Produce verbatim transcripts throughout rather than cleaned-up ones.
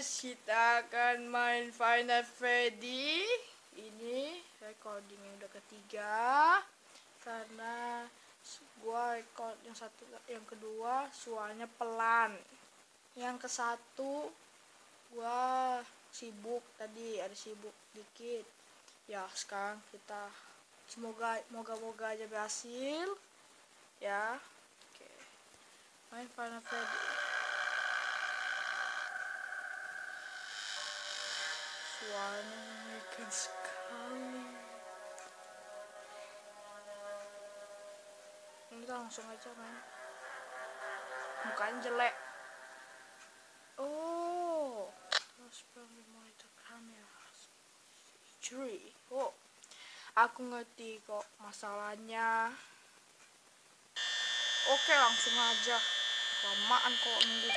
guys, kita akan main Final Freddy. Ini recording yang udah ketiga, karena gua record yang satu, yang kedua suaranya pelan. Yang ke satu gua sibuk tadi, ada sibuk dikit. Ya sekarang kita semoga moga-moga aja berhasil. Ya, oke. Main Final Freddy. Suaranya mengerikan sekali. Kita langsung aja main. Mukanya jelek. Oh, transfer monitor kamera. Curi. Oh, aku ngerti kok masalahnya. Oke, langsung aja. Kelamaan kok nunggu.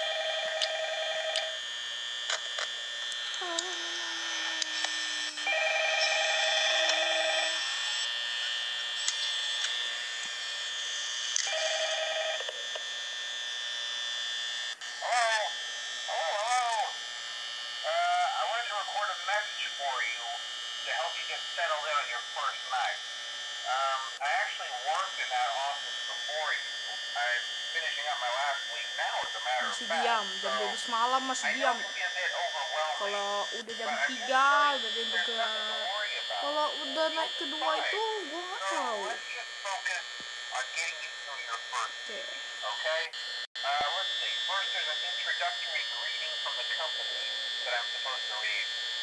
For you to help you get settled in on your first night. Um, I actually worked in that office before you. I'm finishing up my last week now, as a matter of Masih fact. diam, jam dua belas malam masih I know diam. it can be a bit overwhelming. Kalau udah jam but I'm tiga, just udah jam there's tiga. nothing to worry about. Kalau udah naik You'll kedua be itu, fine. gue nggak So tahu. let's just focus on getting you through your first Oke. week, okay? Uh, let's see. First, there's an introductory greeting from the company that I'm supposed to read.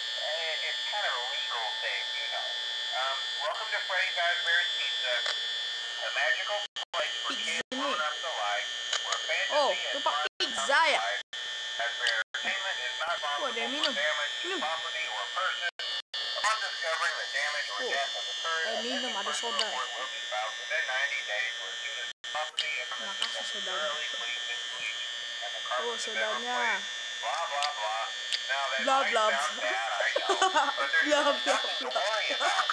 Eh, It's kind of a legal thing, you know. Um, welcome to Freddy Fazbear's Pizza, a magical place for Pizza kids ini. grown up alike, where fantasy Oh, and lupa fun pizza come ya. to life. Fazbear Entertainment is not Oh, responsible ada yang for minum. damage to Minum. property or person. Upon discovering that damage or Oh, death has occurred, eh, a minum, missing ada person soda. report will be filed within ninety days where as soon as the property and Terima premises kasih have been sodanya. thoroughly cleaned and bleached and the Oh, carpets have been sodanya. replaced. Blah blah blah. Now that Blah, might blah, sound blah. bad, I know, but there's Blah, really blah, nothing to blah. worry about.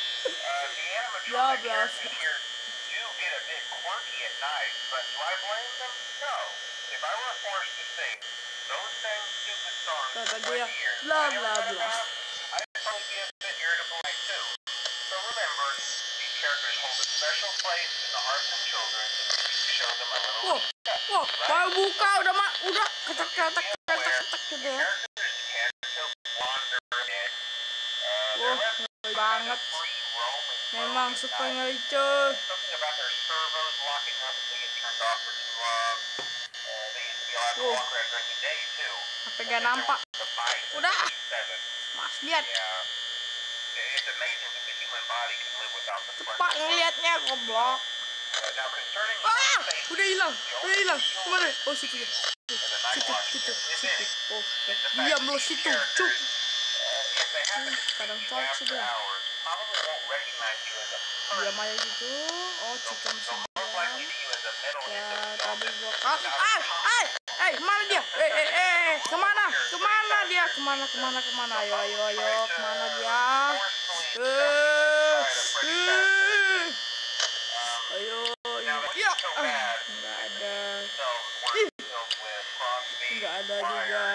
Uh, the Blah, animatronic blah, characters here do get a bit quirky at night, but do I blame them? No. If I were forced to sing those same stupid songs for Kata twenty dia, years, blah, I never blah, got blah. enough, I'd probably be a bit irritable night too. So remember, these characters hold a special place in the hearts of children if you show them a little Wow, respect. wow, baru buka udah mak, udah So ketek just ketek be ketek aware, ketek gitu the ya. characters can't just wander in. Uh, they're Wah, left ngeri kind of banget. free roaming Memang mode at suka night. ngerice. Something about their servos locking up if they get turned off for too long. Uh, they used to be allowed to Wah, walk around during the day too. sampai And gak then there nampak. was the bite in Udah, seven. mas lihat. Yeah, it's amazing that the human body can live without the Cepat frontal ngelihatnya, goblok. Uh, now concerning Ah, safety, udah hilang, the udah only hilang. real Kemana? risk Oh, situ ya. as a night Situ, watchman, situ, if situ. any, Oh, is the fact diam that lo these situ, characters, cuk. uh, if they happen to see Kadang you cok sih after dia. hours, probably won't recognize you as a Diam person. aja situ. Oh, They'll, Cika masih they'll most diam. likely see you as a metal Ya, hit tadi themselves gua kan. without a Ah, cause. ah, eh, kemana dia? Eh, eh, eh, kemana? Kemana dia? Kemana, kemana, kemana? Ayo, ayo, ayo, kemana dia? Eh, eh, ayo, iya. Ah, nggak ada. Ih, nggak ada juga.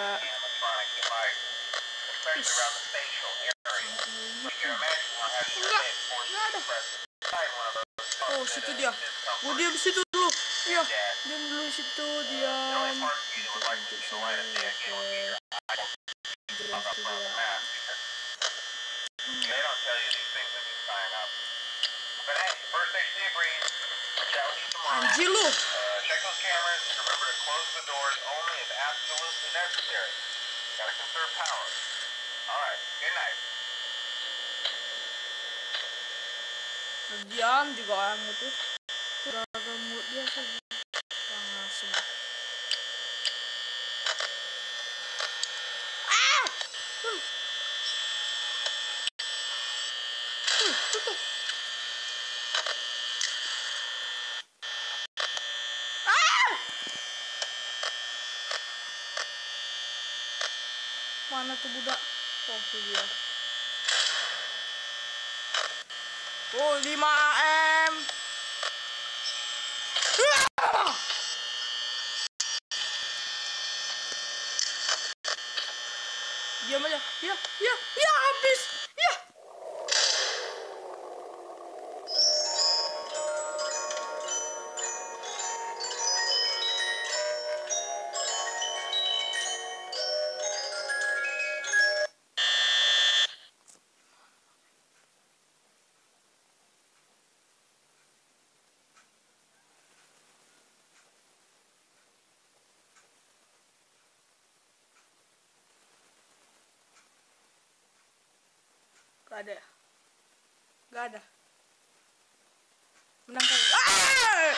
Enggak, nggak ada. Oh, situ dia. Gua diam di situ dulu. Iya, diam dulu di situ, diam. Untuk untuk sini, oke. Jelas tuh dia. They don't tell you these things when you sign up. But hey, first station agreed. I'll chat with you tomorrow. Anjir lu. Uh, check those cameras and remember to close the doors only if absolutely necessary. Gotta conserve power. Alright, good night. Diam juga orang itu. Gara-gara mulut dia sih. Langsung. Ah! Hmm. Hmm, tutup. Ah! Mana tuh budak? Oh, tuh dia. Oh, lima A M. Ah! diam aja. Ya, ya, ya habis. Ya. Gak ada. Gak ada. Menang kan? Ah!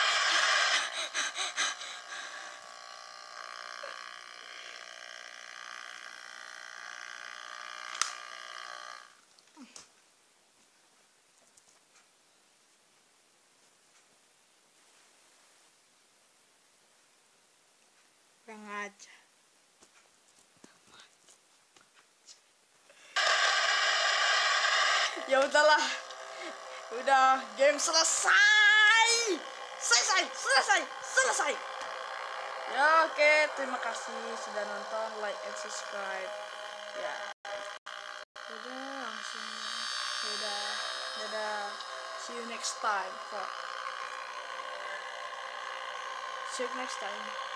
Kurang aja. Ya udahlah. Udah, game selesai. Selesai, selesai, selesai. Ya oke, terima kasih sudah nonton, like and subscribe. Ya. Udah langsung. Udah. Dadah. See you next time. See you next time.